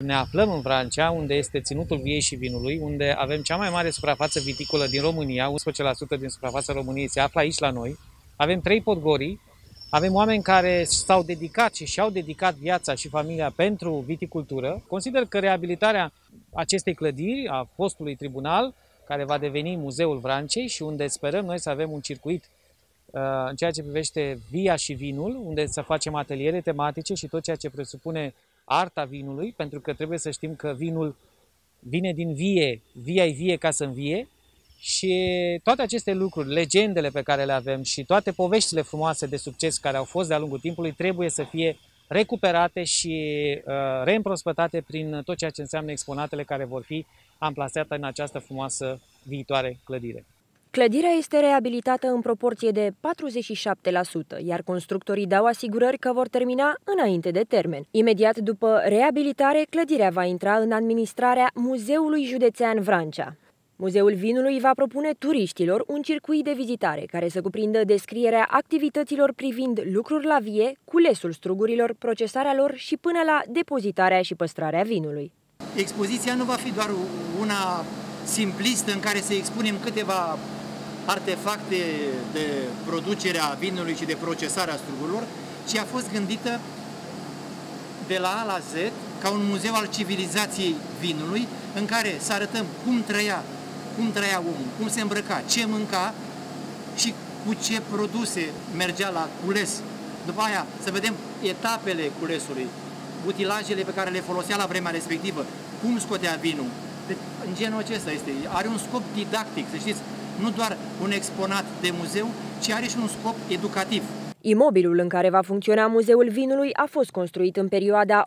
Ne aflăm în Vrancea, unde este ținutul viei și vinului, unde avem cea mai mare suprafață viticolă din România, 11% din suprafața României se află aici la noi. Avem 3 podgorii, avem oameni care s-au dedicat și și-au dedicat viața și familia pentru viticultură. Consider că reabilitarea acestei clădiri a fostului tribunal, care va deveni Muzeul Vrancei și unde sperăm noi să avem un circuit în ceea ce privește via și vinul, unde să facem ateliere tematice și tot ceea ce presupune arta vinului, pentru că trebuie să știm că vinul vine din vie, via-i vie ca să învie și toate aceste lucruri, legendele pe care le avem și toate poveștile frumoase de succes care au fost de-a lungul timpului trebuie să fie recuperate și reîmprospătate prin tot ceea ce înseamnă exponatele care vor fi amplasate în această frumoasă viitoare clădire. Clădirea este reabilitată în proporție de 47%, iar constructorii dau asigurări că vor termina înainte de termen. Imediat după reabilitare, clădirea va intra în administrarea Muzeului Județean Vrancea. Muzeul Vinului va propune turiștilor un circuit de vizitare care să cuprindă descrierea activităților privind lucruri la vie, culesul strugurilor, procesarea lor și până la depozitarea și păstrarea vinului. Expoziția nu va fi doar una simplistă în care să expunem câteva artefacte de producere a vinului și de procesarea strugurilor, ci a fost gândită de la A la Z ca un muzeu al civilizației vinului, în care să arătăm cum trăia omul, cum se îmbrăca, ce mânca și cu ce produse mergea la cules. După aia să vedem etapele culesului, utilajele pe care le folosea la vremea respectivă, cum scotea vinul. În genul acesta are un scop didactic, să știți, nu doar un exponat de muzeu, ci are și un scop educativ. Imobilul în care va funcționa Muzeul Vinului a fost construit în perioada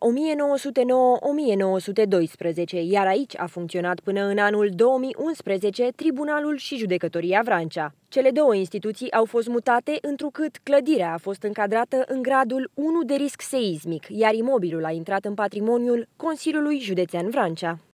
1909-1912, iar aici a funcționat până în anul 2011 Tribunalul și Judecătoria Vrancea. Cele două instituții au fost mutate întrucât clădirea a fost încadrată în gradul 1 de risc seismic, iar imobilul a intrat în patrimoniul Consiliului Județean Vrancea.